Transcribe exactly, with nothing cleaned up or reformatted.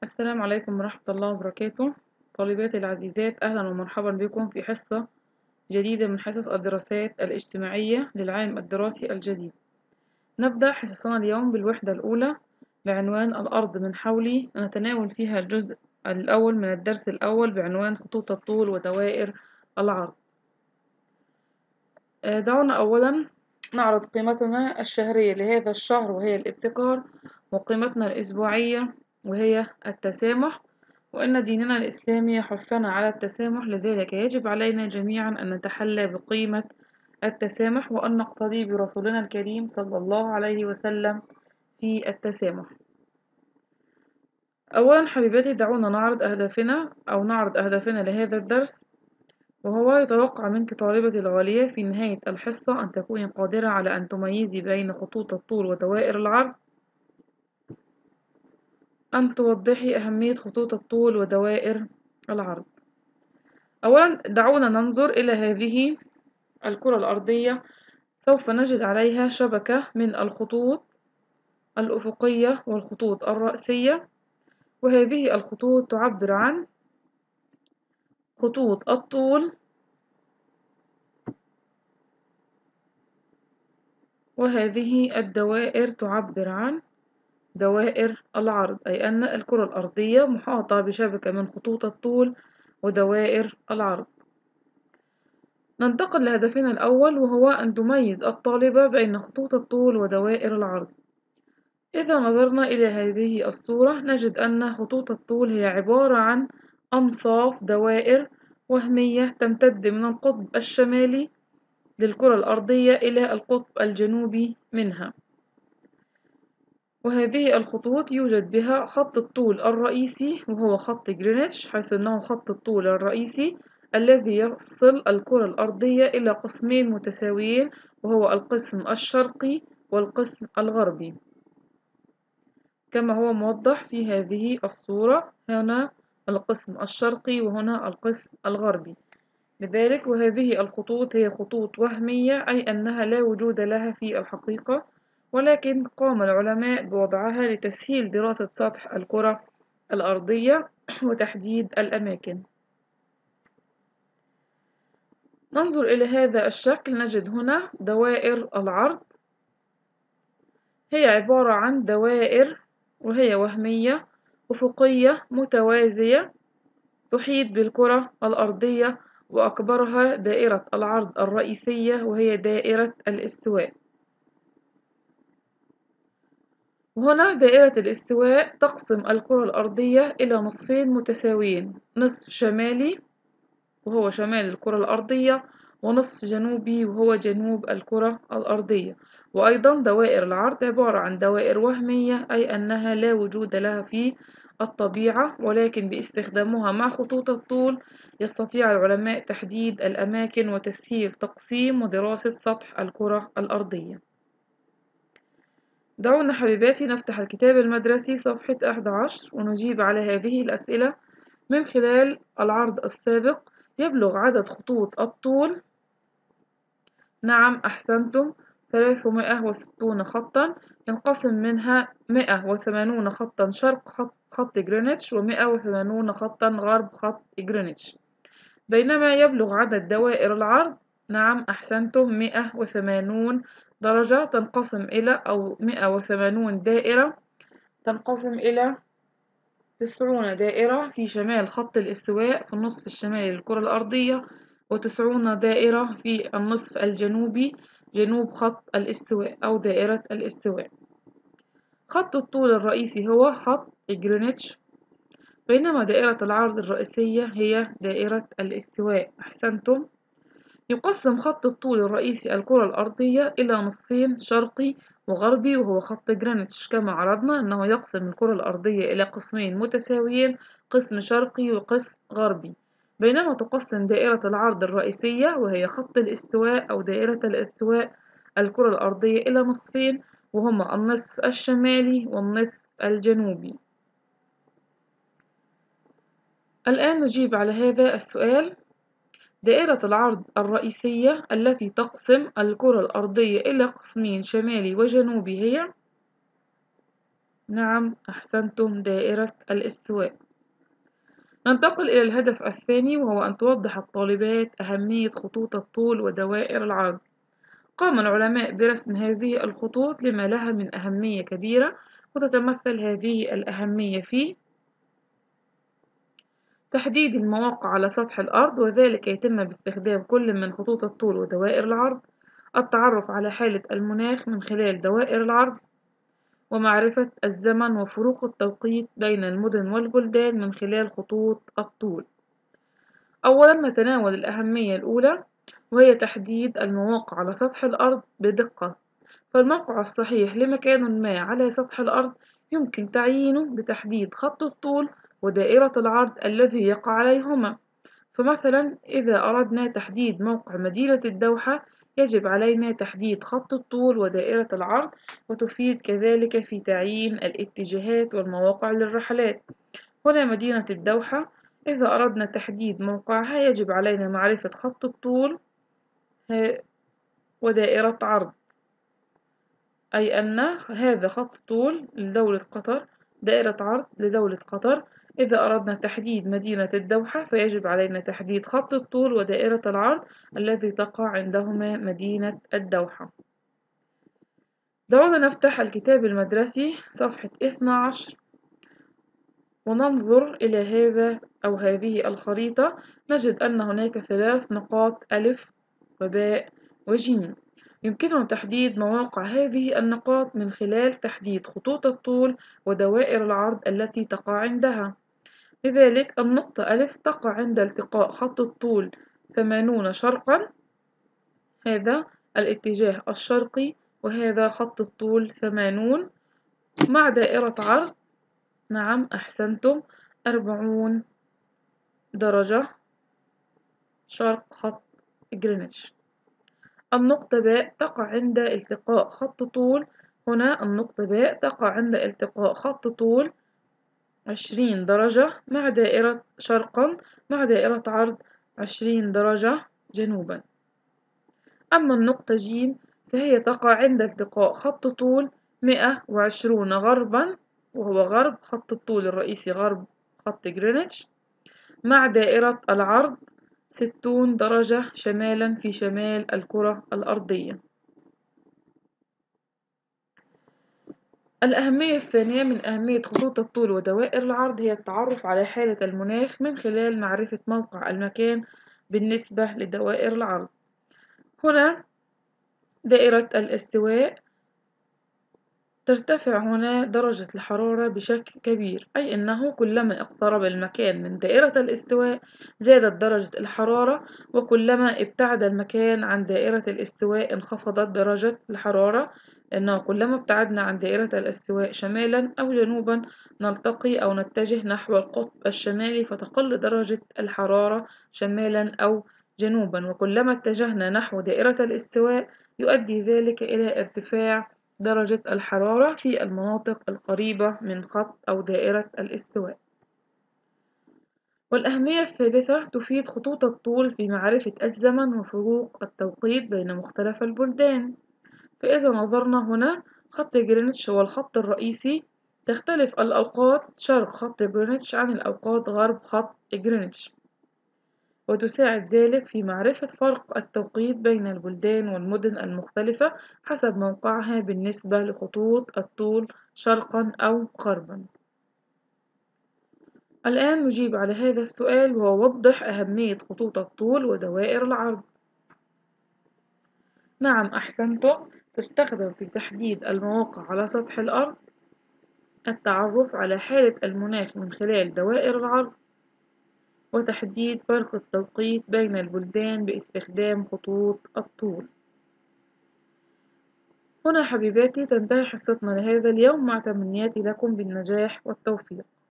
السلام عليكم ورحمة الله وبركاته. طالباتي العزيزات، أهلا ومرحبا بكم في حصة جديدة من حصص الدراسات الاجتماعية للعام الدراسي الجديد. نبدأ حصصنا اليوم بالوحدة الأولى بعنوان الأرض من حولي، نتناول فيها الجزء الأول من الدرس الأول بعنوان خطوط الطول ودوائر العرض. دعونا أولا نعرض قيمتنا الشهرية لهذا الشهر وهي الابتكار، وقيمتنا الأسبوعية وهي التسامح، وأن ديننا الإسلامي يحثنا على التسامح، لذلك يجب علينا جميعا أن نتحلى بقيمة التسامح وأن نقتدي برسولنا الكريم صلى الله عليه وسلم في التسامح. أولا حبيباتي، دعونا نعرض أهدافنا أو نعرض أهدافنا لهذا الدرس، وهو يتوقع منك طالبتي الغالية في نهاية الحصة أن تكوني قادرة على أن تميزي بين خطوط الطول ودوائر العرض، أن توضحي أهمية خطوط الطول ودوائر العرض. أولا دعونا ننظر إلى هذه الكرة الأرضية، سوف نجد عليها شبكة من الخطوط الأفقية والخطوط الرأسية، وهذه الخطوط تعبر عن خطوط الطول وهذه الدوائر تعبر عن دوائر العرض، أي أن الكرة الأرضية محاطة بشبكة من خطوط الطول ودوائر العرض. ننتقل لهدفنا الأول، وهو أن تميز الطالبة بين خطوط الطول ودوائر العرض. إذا نظرنا إلى هذه الصورة نجد أن خطوط الطول هي عبارة عن أنصاف دوائر وهمية تمتد من القطب الشمالي للكرة الأرضية إلى القطب الجنوبي منها، وهذه الخطوط يوجد بها خط الطول الرئيسي وهو خط جرينتش، حيث أنه خط الطول الرئيسي الذي يفصل الكرة الأرضية إلى قسمين متساويين، وهو القسم الشرقي والقسم الغربي كما هو موضح في هذه الصورة. هنا القسم الشرقي وهنا القسم الغربي. لذلك وهذه الخطوط هي خطوط وهمية، أي أنها لا وجود لها في الحقيقة، ولكن قام العلماء بوضعها لتسهيل دراسة سطح الكرة الأرضية وتحديد الأماكن. ننظر إلى هذا الشكل، نجد هنا دوائر العرض، هي عبارة عن دوائر وهي وهمية أفقية متوازية تحيط بالكرة الأرضية، وأكبرها دائرة العرض الرئيسية وهي دائرة الاستواء. وهنا دائرة الاستواء تقسم الكرة الأرضية إلى نصفين متساويين، نصف شمالي وهو شمال الكرة الأرضية، ونصف جنوبي وهو جنوب الكرة الأرضية. وأيضا دوائر العرض عبارة عن دوائر وهمية، أي أنها لا وجود لها في الطبيعة، ولكن باستخدامها مع خطوط الطول يستطيع العلماء تحديد الأماكن وتسهيل تقسيم ودراسة سطح الكرة الأرضية. دعونا حبيباتي نفتح الكتاب المدرسي صفحة أحد عشر ونجيب على هذه الأسئلة من خلال العرض السابق. يبلغ عدد خطوط الطول، نعم أحسنتم، ثلاثمائة وستون خطا، ينقسم منها مائة وثمانون خطا شرق خط, خط جرينتش ومائة وثمانون خطا غرب خط جرينتش. بينما يبلغ عدد دوائر العرض، نعم أحسنتم، مائة وثمانون درجة، تنقسم إلى أو مائة وثمانون دائرة تنقسم إلى تسعون دائرة في شمال خط الاستواء في النصف الشمالي للكرة الأرضية، وتسعون دائرة في النصف الجنوبي جنوب خط الاستواء أو دائرة الاستواء. خط الطول الرئيسي هو خط جرينتش، بينما دائرة العرض الرئيسية هي دائرة الاستواء. أحسنتم. يقسم خط الطول الرئيسي الكرة الأرضية إلى نصفين، شرقي وغربي، وهو خط جرينتش كما عرضنا أنه يقسم الكرة الأرضية إلى قسمين متساويين، قسم شرقي وقسم غربي. بينما تقسم دائرة العرض الرئيسية وهي خط الاستواء أو دائرة الاستواء الكرة الأرضية إلى نصفين، وهما النصف الشمالي والنصف الجنوبي. الآن نجيب على هذا السؤال. دائرة العرض الرئيسية التي تقسم الكرة الأرضية إلى قسمين شمالي وجنوبي هي نعم أحسنتم، دائرة الاستواء. ننتقل إلى الهدف الثاني، وهو أن توضح الطالبات أهمية خطوط الطول ودوائر العرض. قام العلماء برسم هذه الخطوط لما لها من أهمية كبيرة، وتتمثل هذه الأهمية في تحديد المواقع على سطح الأرض، وذلك يتم باستخدام كل من خطوط الطول ودوائر العرض، التعرف على حالة المناخ من خلال دوائر العرض، ومعرفة الزمن وفروق التوقيت بين المدن والبلدان من خلال خطوط الطول. أولا نتناول الأهمية الأولى، وهي تحديد المواقع على سطح الأرض بدقة. فالموقع الصحيح لمكان ما على سطح الأرض يمكن تعيينه بتحديد خط الطول ودائرة العرض الذي يقع عليهما. فمثلا إذا أردنا تحديد موقع مدينة الدوحة يجب علينا تحديد خط الطول ودائرة العرض، وتفيد كذلك في تعيين الاتجاهات والمواقع للرحلات. هنا مدينة الدوحة، إذا أردنا تحديد موقعها يجب علينا معرفة خط الطول ودائرة عرض، أي أن هذا خط طول لدولة قطر، دائرة عرض لدولة قطر. إذا أردنا تحديد مدينة الدوحة فيجب علينا تحديد خط الطول ودائرة العرض الذي تقع عندهما مدينة الدوحة. دعونا نفتح الكتاب المدرسي صفحة اثنى عشر وننظر إلى هذا أو هذه الخريطة. نجد أن هناك ثلاث نقاط ألف وباء وجيم. يمكننا تحديد مواقع هذه النقاط من خلال تحديد خطوط الطول ودوائر العرض التي تقع عندها. لذلك النقطة ألف تقع عند التقاء خط الطول ثمانون شرقا، هذا الاتجاه الشرقي، وهذا خط الطول ثمانون، مع دائرة عرض، نعم أحسنتم، أربعون درجة شرق خط جرينتش. النقطة باء تقع عند التقاء خط طول، هنا النقطة باء تقع عند التقاء خط طول عشرين درجة مع دائرة شرقا، مع دائرة عرض عشرين درجة جنوبا. أما النقطة جيم فهي تقع عند التقاء خط طول مئة وعشرون غربا، وهو غرب خط الطول الرئيسي، غرب خط جرينتش، مع دائرة العرض ستون درجة شمالا في شمال الكرة الأرضية. الأهمية الثانية من أهمية خطوط الطول ودوائر العرض هي التعرف على حالة المناخ من خلال معرفة موقع المكان بالنسبة لدوائر العرض. هنا دائرة الاستواء، ترتفع هنا درجة الحرارة بشكل كبير، أي أنه كلما اقترب المكان من دائرة الاستواء زادت درجة الحرارة، وكلما ابتعد المكان عن دائرة الاستواء انخفضت درجة الحرارة، لأنه كلما ابتعدنا عن دائرة الاستواء شمالا أو جنوبا نلتقي أو نتجه نحو القطب الشمالي فتقل درجة الحرارة شمالا أو جنوبا، وكلما اتجهنا نحو دائرة الاستواء يؤدي ذلك إلى ارتفاع درجة الحرارة في المناطق القريبة من خط أو دائرة الاستواء. والأهمية الثالثة تفيد خطوط الطول في معرفة الزمن وفروق التوقيت بين مختلف البلدان. فإذا نظرنا هنا خط جرينتش هو الخط الرئيسي، تختلف الأوقات شرق خط جرينتش عن الأوقات غرب خط جرينتش، وتساعد ذلك في معرفة فرق التوقيت بين البلدان والمدن المختلفة حسب موقعها بالنسبة لخطوط الطول شرقا أو غربا. الآن نجيب على هذا السؤال، وهو وضح أهمية خطوط الطول ودوائر العرض. نعم أحسنتم، تستخدم في تحديد المواقع على سطح الأرض، التعرف على حالة المناخ من خلال دوائر العرض، وتحديد فرق التوقيت بين البلدان باستخدام خطوط الطول. هنا حبيباتي تنتهي حصتنا لهذا اليوم، مع تمنياتي لكم بالنجاح والتوفيق.